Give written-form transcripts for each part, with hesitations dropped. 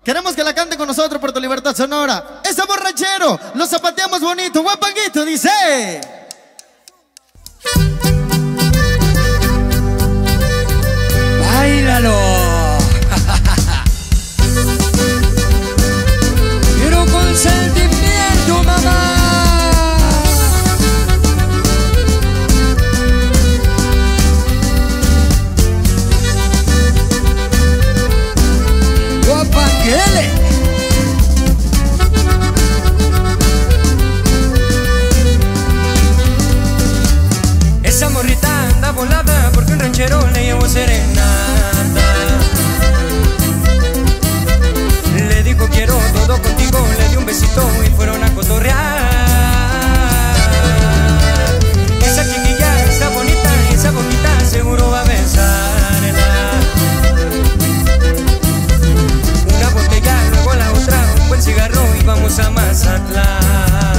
Queremos que la cante con nosotros por tu libertad sonora. Es amor ranchero, lo zapateamos bonito. Guapanguito dice: ¡báilalo! Pero con sentimiento, mamá. ¡Guapanguele! Esa morrita anda volada porque un ranchero le llevó serenata. Le dijo quiero todo contigo, le dio un besito y fueron a cotorrear. Esa chiquilla está bonita y esa boquita seguro va a besarla. Una botella, luego la otra, un buen cigarro y vamos a Mazatlán.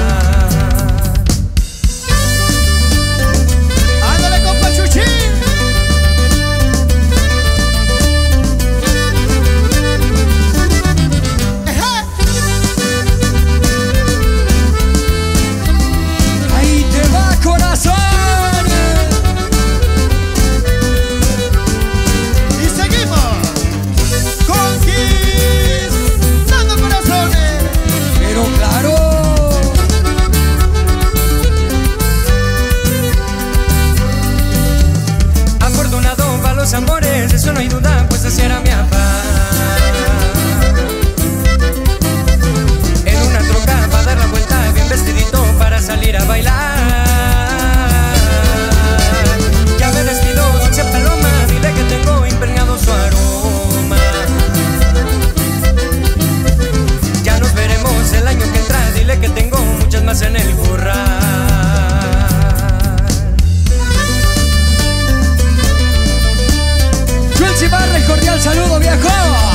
Amores, eso no hay duda, pues así era mi papá. En una troca va a dar la vuelta, bien vestidito para salir a bailar. Ya me despido, dulce paloma, dile que tengo impregnado su aroma. Ya nos veremos el año que entra, dile que tengo muchas más en el corral. Barra, el cordial saludo, viejo.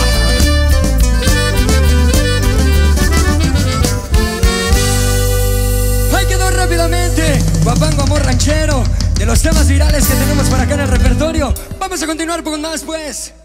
Ahí quedó rápidamente Guapango Amor Ranchero, de los temas virales que tenemos por acá en el repertorio. Vamos a continuar con más, pues.